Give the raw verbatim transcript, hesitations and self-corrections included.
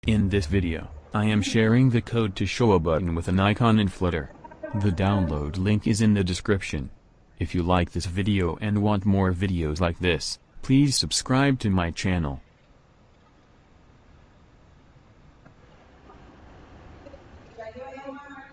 In this video, I am sharing the code to show a button with an icon in Flutter. The download link is in the description. If you like this video and want more videos like this, please subscribe to my channel. Ya yo he